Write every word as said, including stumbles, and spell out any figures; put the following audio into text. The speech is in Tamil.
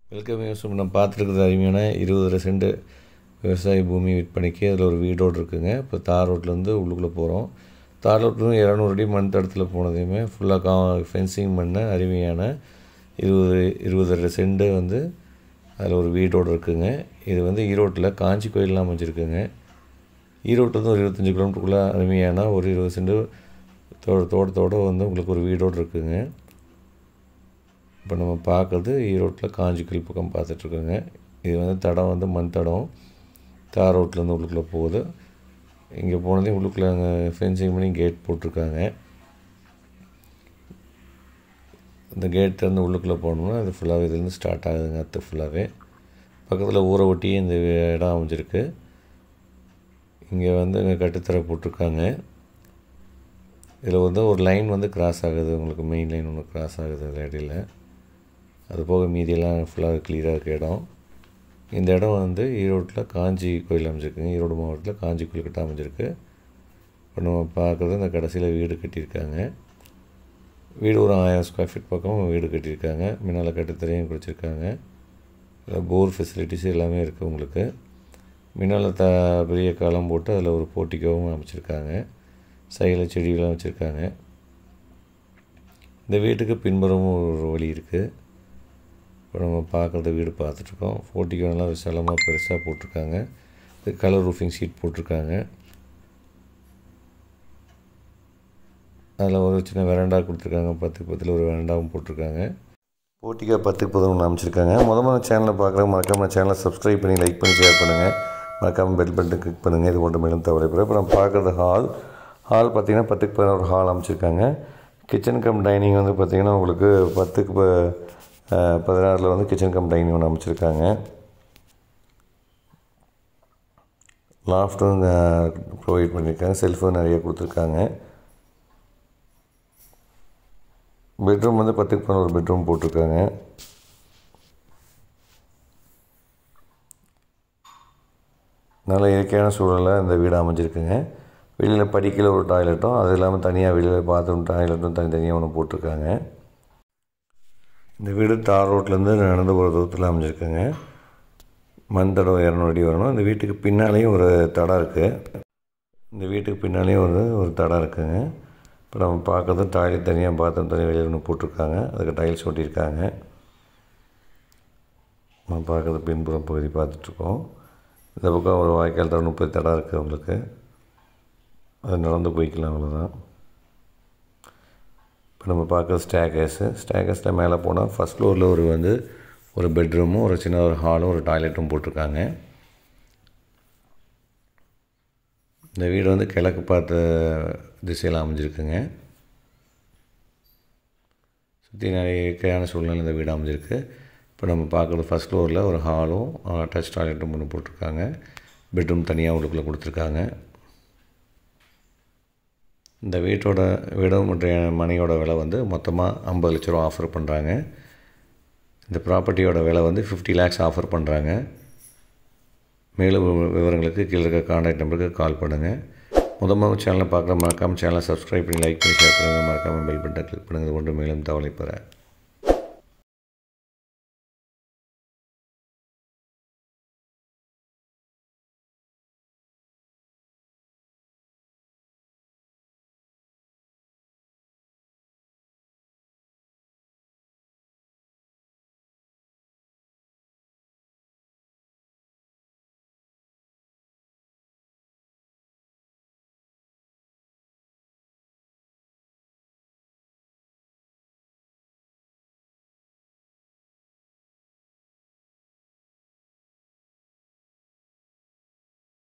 வெல்கம் விவசாயம். நம்ம பார்த்துருக்குறது அருமையான இருபது சென்ட் விவசாய பூமி விற்பனைக்கு. அதில் ஒரு வீடோடு இருக்குங்க. இப்போ தார் ரோட்லேருந்து உள்ளுக்குள்ளே போகிறோம். தார் ரோட்லேருந்து இரநூறு அடி மண் தடத்தில் போனதையுமே ஃபுல்லாக கா ஃபென்சிங் பண்ண அருமையான இருபது இருபது சென்ட் வந்து அதில் ஒரு வீடோடு இருக்குங்க. இது வந்து ஈரோட்டில் காஞ்சி கோயிலெலாம் அமைஞ்சிருக்குங்க. ஈரோட்டிலேருந்து ஒரு இருபத்தஞ்சி கிலோமீட்டருக்குள்ளே அருமையான ஒரு இருபது சென்ட் தோட தோட்டத்தோடு வந்து உங்களுக்கு ஒரு வீடோடு இருக்குங்க. இப்போ நம்ம பார்க்குறது ஈரோட்டில் காஞ்சி கோயில் பக்கம் பார்த்துட்ருக்கோங்க. இது வந்து தடம் வந்து மண் தடம். தார் ரோட்லேருந்து உள்ளுக்குள்ளே போகுது. இங்கே போனதே உள்ளுக்குள்ளே அங்கே ஃபென்சிங் பண்ணி கேட் போட்டிருக்காங்க. இந்த கேட் திறந்து உள்ளுக்குள்ளே போனோம்னா அது ஃபுல்லாகவே இதுலேருந்து ஸ்டார்ட் ஆகுதுங்க. அத்து ஃபுல்லாகவே பக்கத்தில் ஊரை ஒட்டி இந்த இடம் அமைஞ்சிருக்கு. இங்கே வந்து இங்கே கட்டுத்தர போட்டிருக்காங்க. இதில் வந்து ஒரு லைன் வந்து கிராஸ் ஆகுது. உங்களுக்கு மெயின் லைன் ஒன்று கிராஸ் ஆகுது அதில் இடையில். அது போக மீதியெல்லாம் ஃபுல்லாக கிளியராக இருக்க இடம். இந்த இடம் வந்து ஈரோட்டில் காஞ்சி கோயில் அமைஞ்சிருக்குங்க. ஈரோடு மாவட்டத்தில் காஞ்சி கோயில் கிட்ட அமைஞ்சிருக்கு. இப்போ நம்ம பார்க்குறது இந்த கடைசியில் வீடு கட்டியிருக்காங்க. வீடு ஒரு ஆயிரம் ஸ்கொயர் ஃபீட் பக்கம் வீடு கட்டியிருக்காங்க. முன்னால் கட்டுத்தரையும் குடிச்சிருக்காங்க. இதில் போர் ஃபெசிலிட்டிஸ் எல்லாமே இருக்குது உங்களுக்கு. முன்னால் த பெரிய காலம் போட்டு அதில் ஒரு போர்ட்டிக்கோவும் அமைச்சிருக்காங்க. சைடில் செடிகளும் வச்சுருக்காங்க. இந்த வீட்டுக்கு பின்புறமும் ஒரு வழி இருக்குது. இப்போ நம்ம பார்க்குறத வீடு பார்த்துட்ருக்கோம். போர்ட்டிக்கோ நல்லா விசாலமாக பெருசாக போட்டிருக்காங்க. இது கலர் ரூஃபிங் ஷீட் போட்டிருக்காங்க. அதில் ஒரு சின்ன வெராண்டா கொடுத்துருக்காங்க. பத்துக்கு பத்தில் ஒரு வெராண்டாவும் போட்டிருக்காங்க. போர்ட்டிக்கோ பத்துக்கு பதினொன்று அமைச்சிருக்காங்க. முதல் முதல் சேனலை பார்க்குறவங்க மறக்காமல் சேனலை சப்ஸ்கிரைப் பண்ணி லைக் பண்ணி ஷேர் பண்ணுங்கள். மறக்காமல் பெல் பட்டன் கிளிக் பண்ணுங்கள். இது கொண்டு மேலும் தவறைப்படும். இப்போ நம்ம பார்க்குறது ஹால். ஹால் பார்த்திங்கன்னா பத்துக்கு பதினொரு ஹால் அமைச்சிருக்காங்க. கிச்சன் கம் டைனிங் வந்து பார்த்திங்கன்னா உங்களுக்கு பத்துக்கு ப பதினாறில் வந்து கிச்சன் கம் டைனிங் ஒன்று அமைச்சிருக்காங்க. லாஃப்ட்டும் ப்ரொவைட் பண்ணியிருக்காங்க. செல்ஃபும் நிறைய கொடுத்துருக்காங்க. பெட்ரூம் வந்து பத்துக்கு பதினோரு பெட்ரூம் போட்டிருக்காங்க. நல்ல இயற்கையான சூழலில் இந்த வீடு அமைஞ்சிருக்குங்க. வெளியில் படிக்கல ஒரு டாய்லெட்டும், அது இல்லாமல் தனியாக வெளியில் பாத்ரூம் டாய்லெட்டும் தனித்தனியாக ஒன்று போட்டிருக்காங்க. இந்த வீடு தார் ரோட்லேருந்து நடந்து போகிற தூரத்தில் அமைஞ்சிருக்குங்க. மண் தடம் இரநூறு அடி வரணும். இந்த வீட்டுக்கு பின்னாலேயும் ஒரு தடம் இருக்குது. இந்த வீட்டுக்கு பின்னாலேயும் ஒரு ஒரு தடம் இருக்குதுங்க. இப்போ நம்ம பார்க்குறது டாய்லெட் தனியாக பாத்ரூம் தனியாக வெளியில் ஒன்று போட்டிருக்காங்க. அதுக்கு டைல்ஸ் ஒட்டியிருக்காங்க. நம்ம பார்க்குறது பின்புறம் பகுதி பார்த்துட்ருக்கோம். இந்த பக்கம் ஒரு வாய்க்கால் தடம் முப்பது தடம் இருக்குது உங்களுக்கு. அது நடந்து போய்க்கலாம், அவ்வளோதான். இப்போ நம்ம பார்க்குறது ஸ்டேர்கேஸு. ஸ்டேர்கேஸில் மேலே போனால் ஃபஸ்ட் ஃப்ளோரில் ஒரு வந்து ஒரு பெட்ரூமும் ஒரு சின்ன ஒரு ஹாலும் ஒரு டாய்லெட்டும் போட்டிருக்காங்க. இந்த வீடு வந்து கிழக்கு பார்த்த திசையில் அமைஞ்சிருக்குங்க. சுற்றி நிறைய இயற்கையான சூழ்நிலை இந்த வீடு அமைஞ்சிருக்கு. இப்போ நம்ம பார்க்குறது ஃபஸ்ட் ஃப்ளோரில் ஒரு ஹாலும் அட்டாச் டாய்லெட்டும் ஒன்று போட்டிருக்காங்க. பெட்ரூம் தனியாக உள்ளுக்குள்ளே கொடுத்துருக்காங்க. இந்த வீட்டோட வீடும் மற்றும் மனையோட விலை வந்து மொத்தமாக ஐம்பது லட்ச ரூபா ஆஃபர் பண்ணுறாங்க. இந்த ப்ராப்பர்ட்டியோட விலை வந்து ஃபிஃப்டி லேக்ஸ் ஆஃபர் பண்ணுறாங்க. மேலும் விவரங்களுக்கு கீழே இருக்க கான்டாக்ட் நம்பருக்கு கால் பண்ணுங்கள். முதல் சேனலை பார்க்குற மறக்காமல் சேனலை சப்ஸ்கிரைப் பண்ணி லைக் பண்ணி ஷேர் பண்ணுங்கள். மறக்காமல் பெல் பட்டன் கிளிக் பண்ணுங்கள். இது கொண்டு மேலும் தகவலை பெற